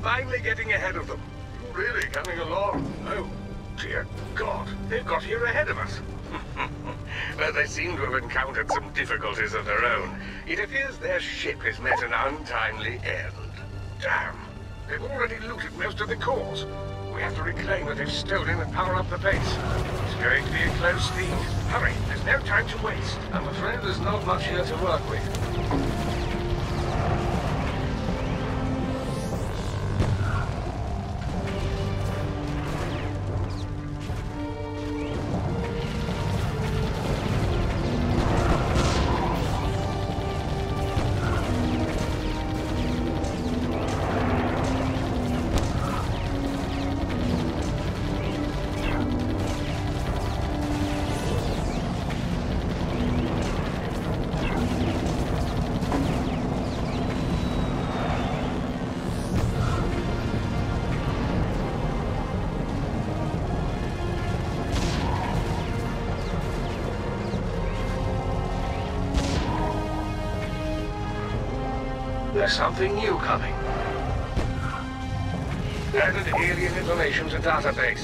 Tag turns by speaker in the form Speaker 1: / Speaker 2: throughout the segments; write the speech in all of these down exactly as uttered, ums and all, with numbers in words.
Speaker 1: finally getting ahead of them. Really coming along. Oh, dear God. They've got here ahead of us. But they seem to have encountered some difficulties of their own. It appears their ship has met an untimely end. Damn. They've already looted most of the cores. We have to reclaim what they've stolen and power up the base. It's going to be a close feed. Hurry, there's no time to waste. I'm afraid there's not much here to work with. There's something new coming. Added alien information to database.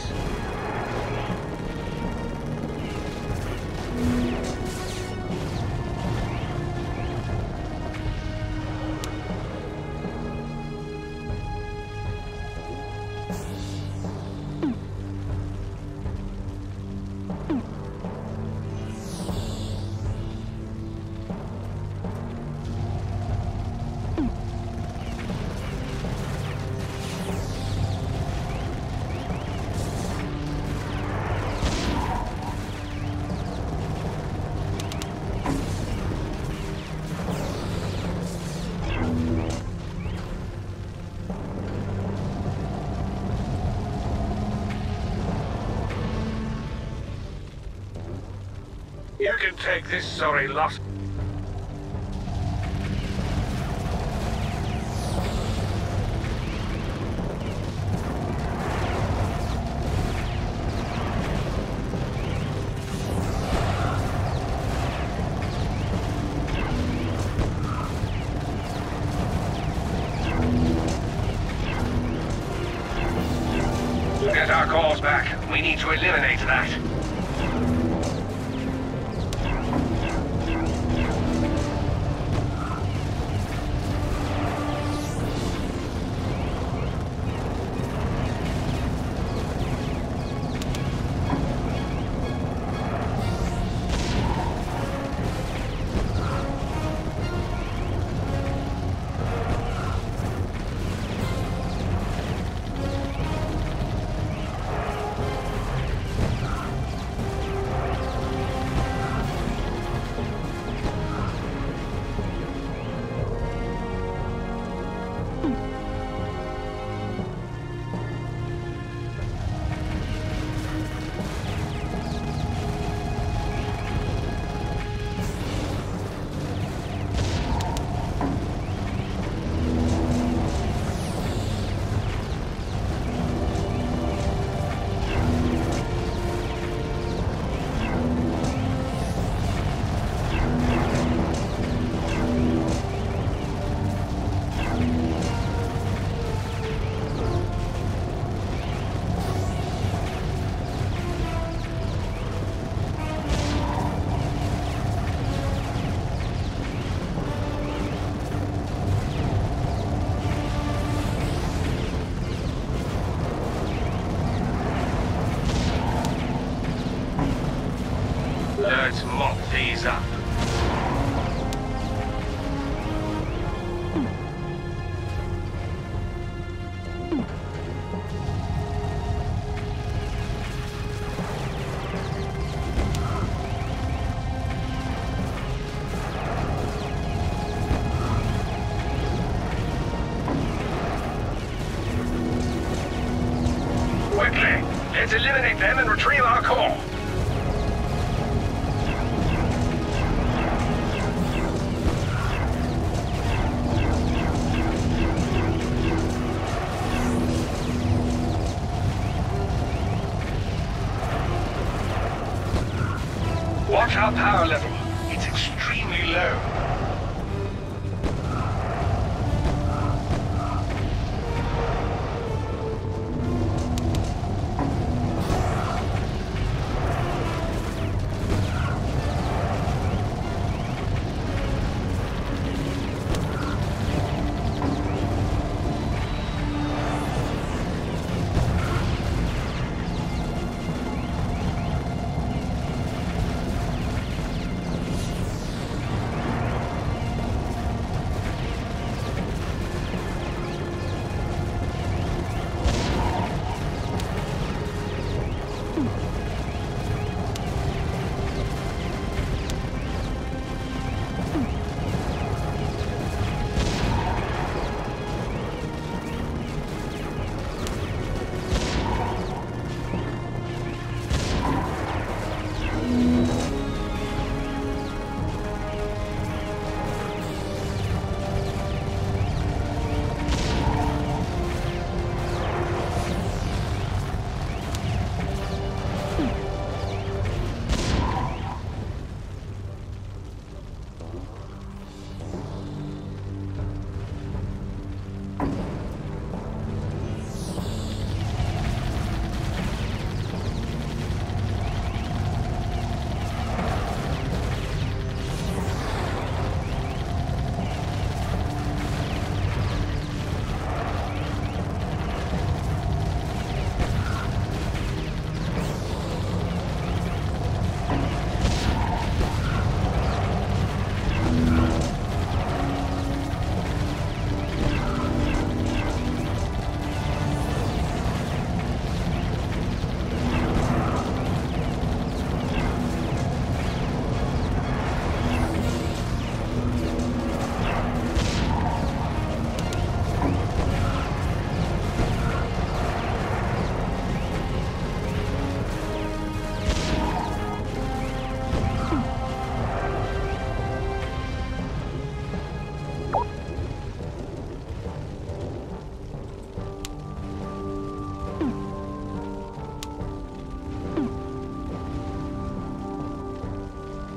Speaker 1: You can take this sorry lot. Get our cores back. We need to eliminate that. Let's mop these up. Quickly, let's eliminate them and retrieve our core. Watch our power level. It's extremely low.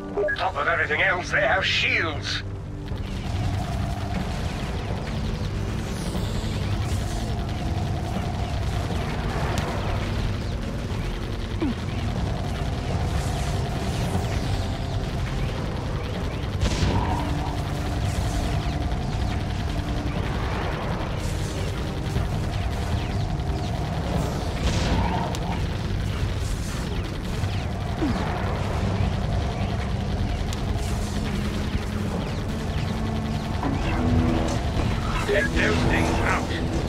Speaker 1: On top of everything else, they have shields. Take those things out.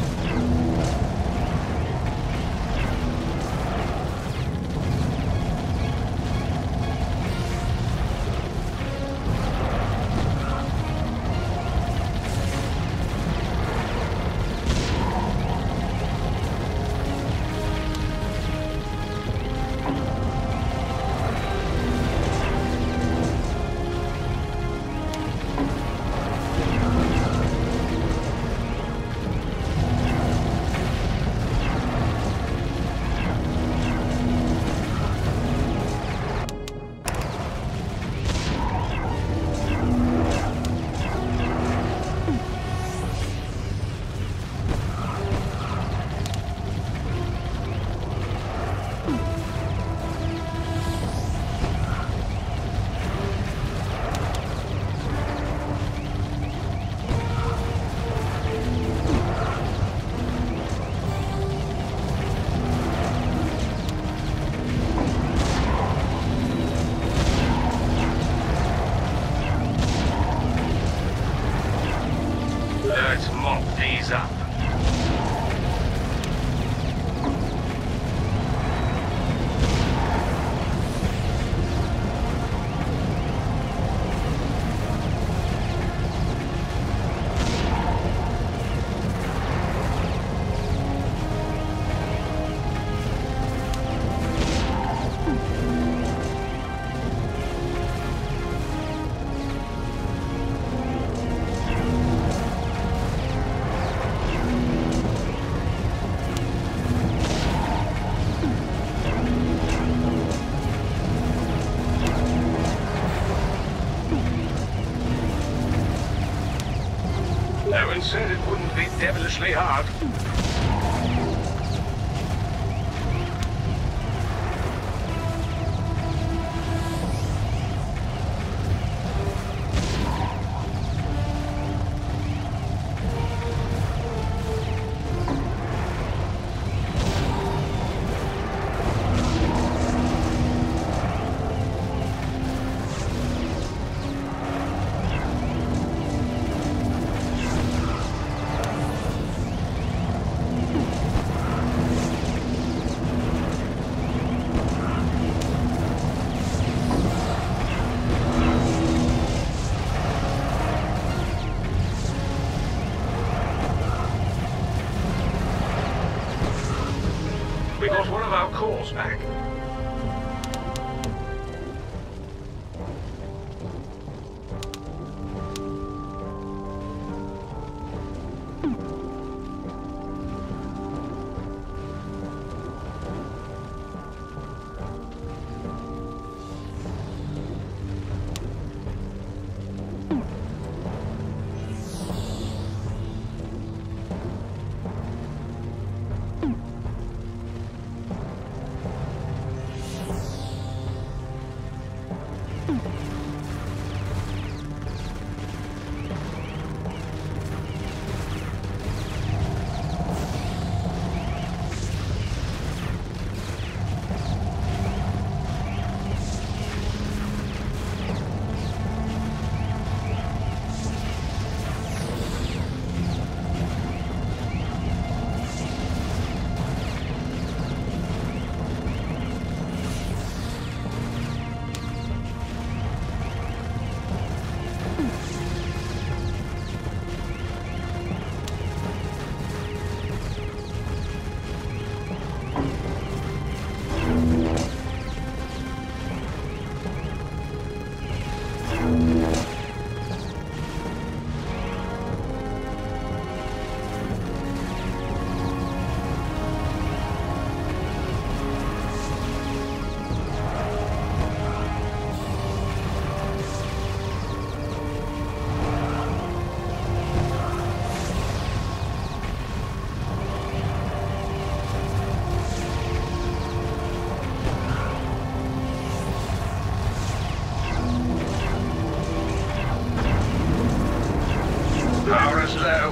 Speaker 1: Let's mop these up. No one said it wouldn't be devilishly hard. We got one of our cores back.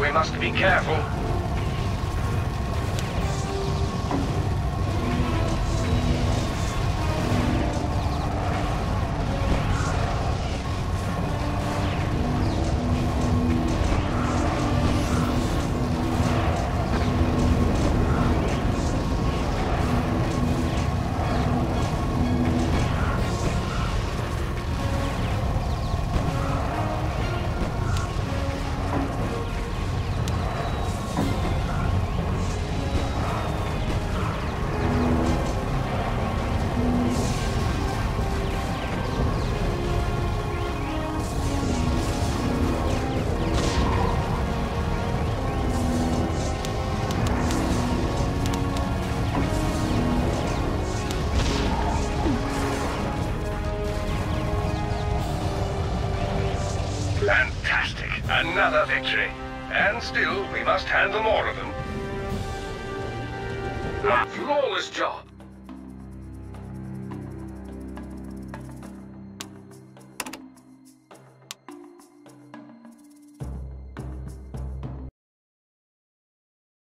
Speaker 1: we must be careful. Fantastic! Another victory. And still, we must handle more of them. A flawless job.